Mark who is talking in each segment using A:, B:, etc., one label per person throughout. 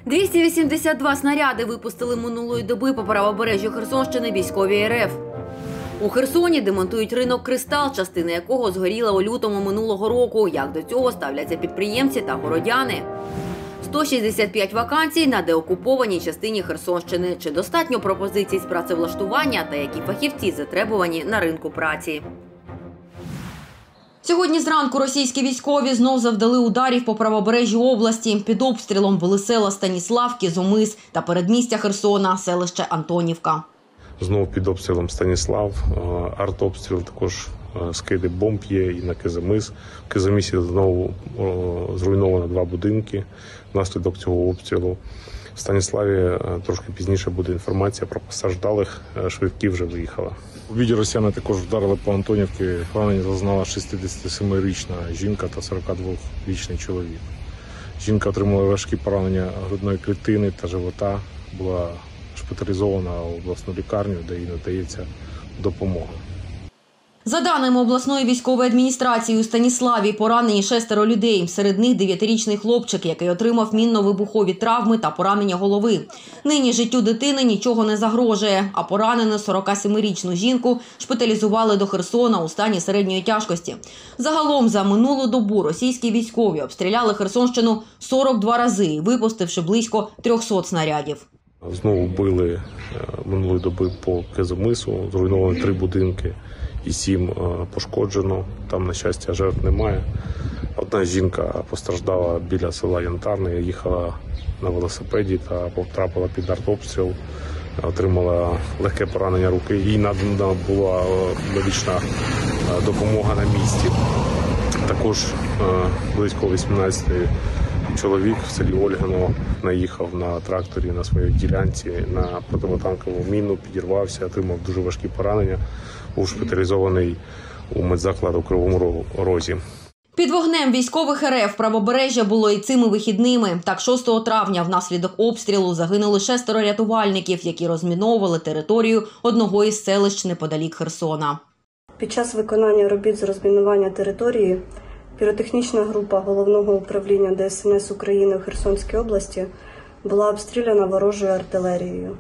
A: 282 снаряди випустили минулої доби по правобережжю Херсонщини військові РФ. У Херсоні демонтують ринок «Кристал», частина якого згоріла у лютому минулого року. Як до цього ставляться підприємці та городяни? 165 вакансій на деокупованій частині Херсонщини. Чи достатньо пропозицій з працевлаштування та які фахівці затребувані на ринку праці? Сьогодні зранку російські військові знов завдали ударів по правобережжю області. Під обстрілом були села Станіславки, Зомис та передмістя Херсона, селище Антонівка.
B: Знову під обстрілом Станіслав, артобстріл, також скиди бомб є і на Кизимис. В Кизимисі знову зруйновано 2 будинки внаслідок цього обстрілу. В Станіславі трошки пізніше буде інформація про постраждалих, швидкі вже виїхала. У віді росіяни також вдарили по Антонівці. Поранення зазнала 67-річна жінка та 42-річний чоловік. Жінка отримала важкі поранення грудної клітини та живота, була шпиталізована в обласну лікарню, де їй надається допомога.
A: За даними обласної військової адміністрації, у Станіславі поранені 6 людей. Серед них 9-річний хлопчик, який отримав мінно-вибухові травми та поранення голови. Нині життю дитини нічого не загрожує, а поранену 47-річну жінку шпиталізували до Херсона у стані середньої тяжкості. Загалом за минулу добу російські військові обстріляли Херсонщину 42 рази, випустивши близько 300 снарядів.
B: Знову били минулої доби по Кизимису, зруйновано 3 будинки і 7 пошкоджено. Там, на щастя, жертв немає. Одна жінка постраждала біля села Янтарне, їхала на велосипеді та потрапила під артобстріл, отримала легке поранення руки. Їй надана була медична допомога на місці. Також близько 18 чоловік в селі Ольгино наїхав на тракторі на своїй ділянці на противотанкову міну, підірвався, отримав дуже важкі поранення, був шпиталізований у медзаклад у Кривому Розі.
A: Під вогнем військових РФ правобережжя було і цими вихідними. Так, 6 травня внаслідок обстрілу загинули 6 рятувальників, які розміновували територію одного із селищ неподалік Херсона.
C: Під час виконання робіт з розмінування території піротехнічна група Головного управління ДСНС України у Херсонській області була обстріляна ворожою артилерією.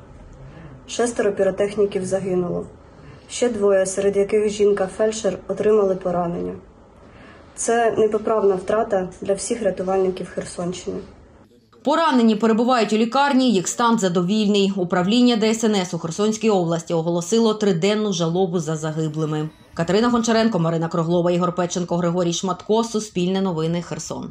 C: 6 піротехніків загинуло. Ще 2, серед яких жінка-фельдшер, отримали поранення. Це непоправна втрата для всіх рятувальників Херсонщини.
A: Поранені перебувають у лікарні, їх стан задовільний. Управління ДСНС у Херсонській області оголосило 3-денну жалобу за загиблими. Катерина Гончаренко, Марина Круглова, Ігор Петченко, Григорій Шматко. Суспільне новини, Херсон.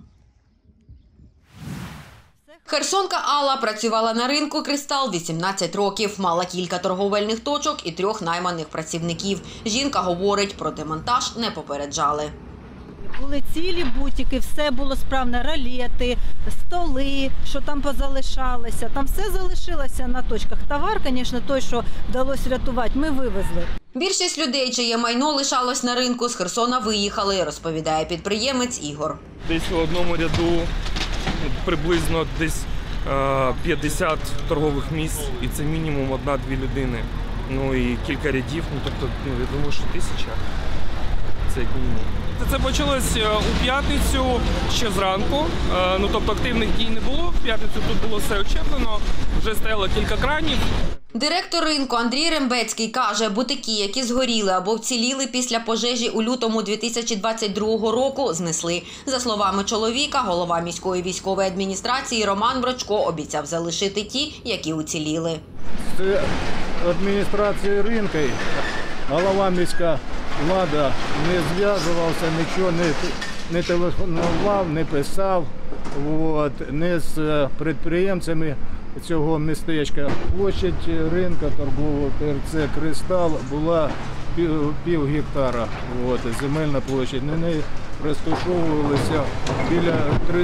A: Херсонка Алла працювала на ринку «Кристал» 18 років. Мала кілька торговельних точок і 3 найманих працівників. Жінка говорить, про демонтаж не попереджали.
D: Були цілі бутики, все було справно, ролети, столи, що там позалишалося. Там все залишилося на точках. Товар, звісно, той, що вдалося рятувати, ми вивезли.
A: Більшість людей, чиє майно лишалось на ринку, з Херсона виїхали, розповідає підприємець Ігор.
E: Десь у одному ряду приблизно десь 50 торгових місць, і це мінімум 1-2 людини. Ну і кілька рядів, тобто, я думаю, що 1000 – це як мінімум. Це почалось у п'ятницю ще зранку, тобто активних дій не було. В п'ятницю тут було все очеплено, вже стояло кілька кранів.
A: Директор ринку Андрій Рембецький каже, бутики, які згоріли або вціліли після пожежі у лютому 2022 року, знесли. За словами чоловіка, голова міської військової адміністрації Роман Брочко обіцяв залишити ті, які уціліли.
F: З адміністрації ринку голова міська влада не зв'язувався, нічого не телефонував, не писав. Не з підприємцями цього містечка. Площадь ринку торгового ТРЦ «Кристал» була пів гектара, земельна площадь. На неї розташовувалися біля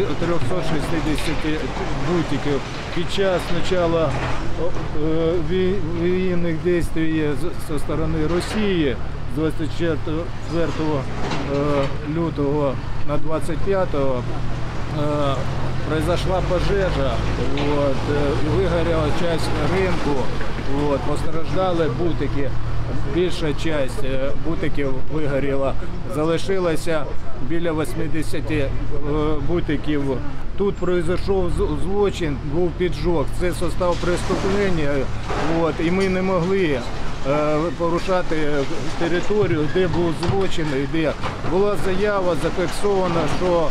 F: 360 бутиків. Під час початку воєнних дій зі сторони Росії з 24 лютого на 25 произошла пожежа, вигоріла частина ринку, постраждали бутики, більша частина бутиків вигоріла. Залишилося біля 80 бутиків тут пройшов злочин, був піджог, це состав преступлення, і ми не могли порушати територію, де був злочин, де була заява, зафіксована, що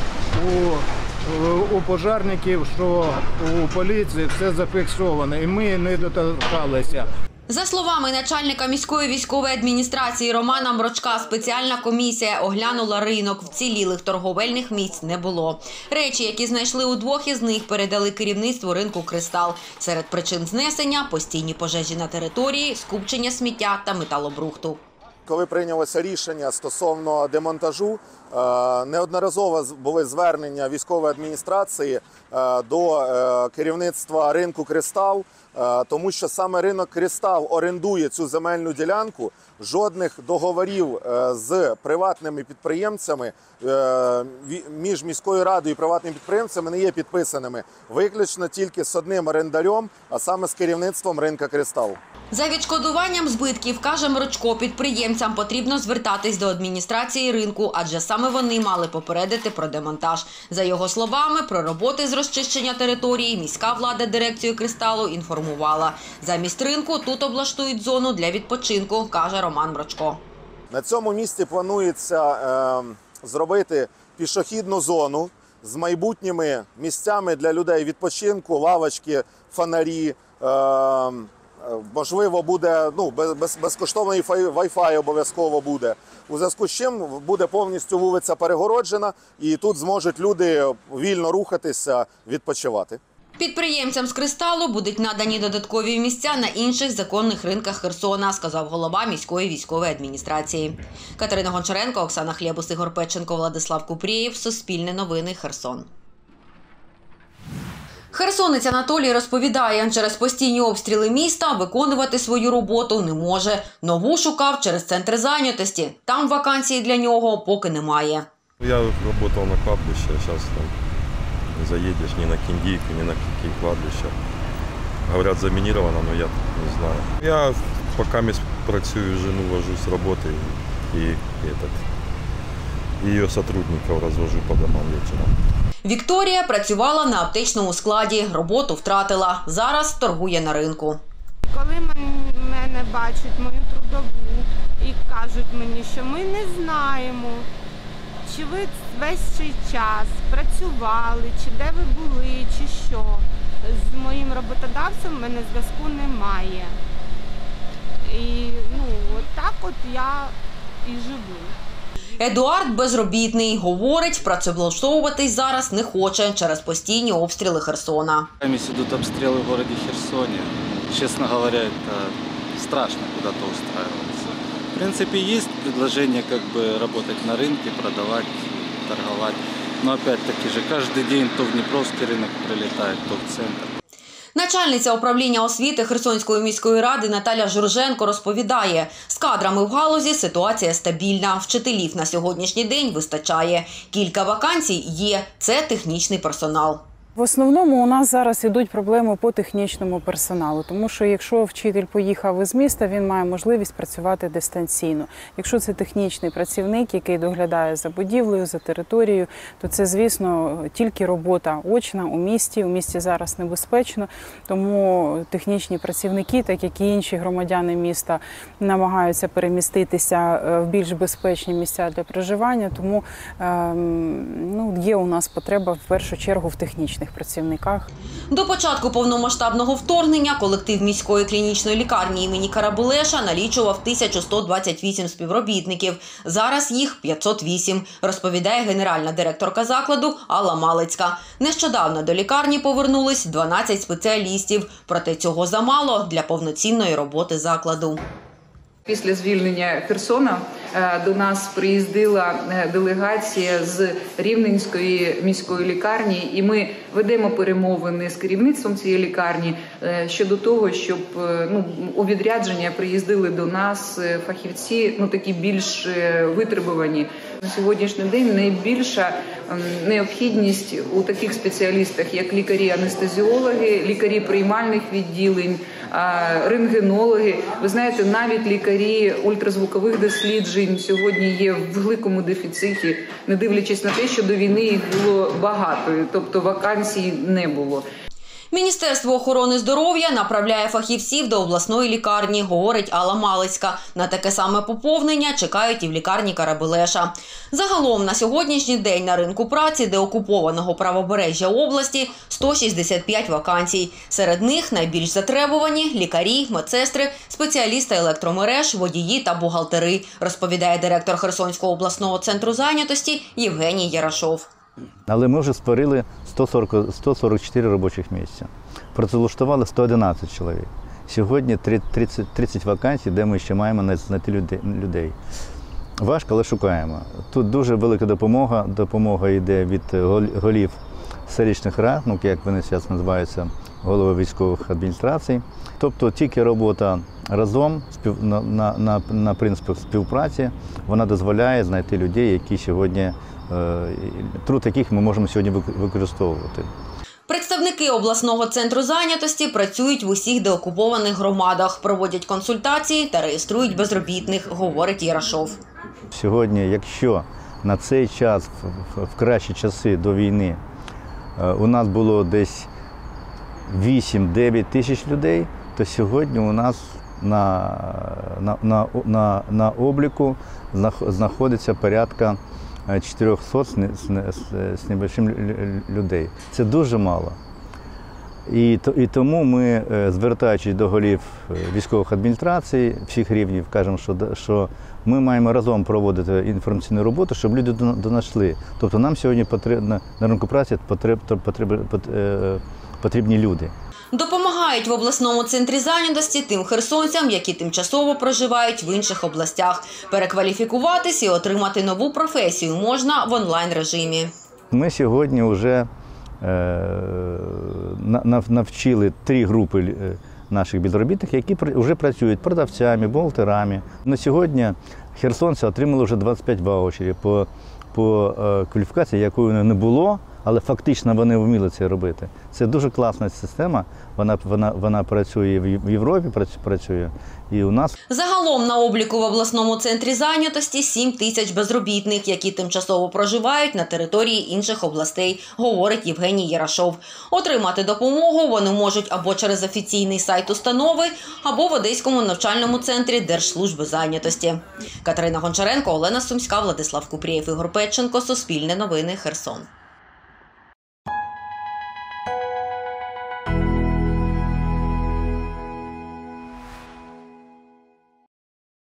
F: у пожежників, що у поліції все зафіксовано, і ми не доторкалися.
A: За словами начальника міської військової адміністрації Романа Мрочка, спеціальна комісія оглянула ринок, вцілілих торговельних місць не було. Речі, які знайшли у двох із них, передали керівництву ринку «Кристал». Серед причин знесення – постійні пожежі на території, скупчення сміття та металобрухту.
G: Коли прийнялося рішення стосовно демонтажу, неодноразово були звернення військової адміністрації до керівництва ринку «Кристал», тому що саме ринок «Кристал» орендує цю земельну ділянку. Жодних договорів з приватними підприємцями між міською радою і приватними підприємцями не є підписаними. Виключно тільки з одним орендарем, а саме з керівництвом ринку «Кристал».
A: За відшкодуванням збитків, каже Мрочко, підприємцям потрібно звертатись до адміністрації ринку, адже саме вони мали попередити про демонтаж. За його словами, про роботи з розчищення території міська влада дирекцію «Кристалу» інформувала. Замість ринку тут облаштують зону для відпочинку, каже Роман Мрочко.
G: На цьому місці планується зробити пішохідну зону з майбутніми місцями для людей відпочинку, лавочки, фонарі. Можливо, буде безкоштовний Wi-Fi обов'язково буде. У зв'язку з чим буде повністю вулиця перегороджена і тут зможуть люди вільно рухатися, відпочивати.
A: Підприємцям з «Кристалу» будуть надані додаткові місця на інших законних ринках Херсона, сказав голова міської військової адміністрації. Катерина Гончаренко, Оксана Хлєбус, Ігор Петченко, Владислав Купрієв. Суспільне новини. Херсон. Херсонець Анатолій розповідає, через постійні обстріли міста виконувати свою роботу не може. Нову шукав через центр зайнятості. Там вакансії для нього поки немає.
H: Я працював на кладбищі, зараз там заїдеш ні на Кіндійку, ні на які кладбища. Говорять, замініровано, але я не знаю. Я поки працюю, жену вожу з роботи і її сотрудників розвожу по домам вечором.
A: Вікторія працювала на аптечному складі, роботу втратила. Зараз торгує на ринку.
I: Коли мене бачать, мою трудову, і кажуть мені, що ми не знаємо, чи ви весь цей час працювали, чи де ви були, чи що. З моїм роботодавцем в мене зв'язку немає. І так от я і живу.
A: Едуард безробітний. Говорить, працевлаштовуватись зараз не хоче через постійні обстріли Херсона.
J: Сейчас идут обстрелы в городе Херсоне. Честно говоря, это страшно куда-то устраиваться. В принципе, есть предложение работать на рынке, продавать, торговать. Но опять-таки же каждый день то в Днепровский рынок прилетает, то в центр.
A: Начальниця управління освіти Херсонської міської ради Наталя Журженко розповідає, з кадрами в галузі ситуація стабільна, вчителів на сьогоднішній день вистачає. Кілька вакансій є – це технічний персонал.
K: В основному у нас зараз ідуть проблеми по технічному персоналу, тому що якщо вчитель поїхав із міста, він має можливість працювати дистанційно. Якщо це технічний працівник, який доглядає за будівлею, за територією, то це, звісно, тільки робота очна у місті. У місті зараз небезпечно, тому технічні працівники, так як і інші громадяни міста, намагаються переміститися в більш безпечні місця для проживання, тому є у нас потреба в першу чергу в технічних працівниках.
A: До початку повномасштабного вторгнення колектив міської клінічної лікарні імені Карабулеша налічував 1128 співробітників. Зараз їх 508, розповідає генеральна директорка закладу Алла Малицька. Нещодавно до лікарні повернулись 12 спеціалістів, проте цього замало для повноцінної роботи закладу.
L: Після звільнення Херсона до нас приїздила делегація з Рівненської міської лікарні, і ми ведемо перемовини з керівництвом цієї лікарні щодо того, щоб у відрядження приїздили до нас фахівці, такі більш витребувані. На сьогоднішній день найбільша необхідність у таких спеціалістах, як лікарі-анестезіологи, лікарі приймальних відділень, рентгенологи. Ви знаєте, навіть лікарі ультразвукових досліджень сьогодні є в великому дефіциті, не дивлячись на те, що до війни їх було багато, тобто вакансій не було.
A: Міністерство охорони здоров'я направляє фахівців до обласної лікарні, говорить Алла Малицька. На таке саме поповнення чекають і в лікарні Карабелеша. Загалом на сьогоднішній день на ринку праці деокупованого правобережжя області 165 вакансій. Серед них найбільш затребувані – лікарі, медсестри, спеціалісти електромереж, водії та бухгалтери, розповідає директор Херсонського обласного центру зайнятості Євгеній Ярашов.
M: Але ми вже створили 144 робочих місця. Працевлаштували 111 чоловік. Сьогодні 30 вакансій, де ми ще маємо знайти людей. Важко, але шукаємо. Тут дуже велика допомога. Допомога йде від голів селищних рад, як вони зараз називаються, голови військових адміністрацій. Тобто тільки робота разом на принципах співпраці, вона дозволяє знайти людей, які сьогодні, труд яких ми можемо сьогодні використовувати.
A: Представники обласного центру зайнятості працюють в усіх деокупованих громадах, проводять консультації та реєструють безробітних, говорить Ярашов.
M: Сьогодні, якщо на цей час, в кращі часи до війни, у нас було десь 8-9 тисяч людей, то сьогодні у нас на обліку знаходиться порядка 400 з небольшим людей. Це дуже мало. І тому ми, звертаючись до голів військових адміністрацій всіх рівнів, кажемо, що ми маємо разом проводити інформаційну роботу, щоб люди до нас йшли. Тобто нам сьогодні на ринку праці потрібні люди.
A: Допомагають в обласному центрі зайнятості тим херсонцям, які тимчасово проживають в інших областях. Перекваліфікуватись і отримати нову професію можна в онлайн-режимі.
M: Ми сьогодні вже навчили 3 групи наших безробітних, які вже працюють продавцями, бухгалтерами. На сьогодні херсонці отримали вже 25 ваучерів по кваліфікації, якої не було, але фактично вони вміли це робити. Це дуже класна система, вона працює в Європі, працює і у нас.
A: Загалом на обліку в обласному центрі зайнятості 7 тисяч безробітних, які тимчасово проживають на території інших областей, говорить Євгеній Ярашов. Отримати допомогу вони можуть або через офіційний сайт установи, або в Одеському навчальному центрі Держслужби зайнятості. Катерина Гончаренко, Олена Сумська, Владислав Купрієв, Ігор Петченко, Суспільне новини, Херсон.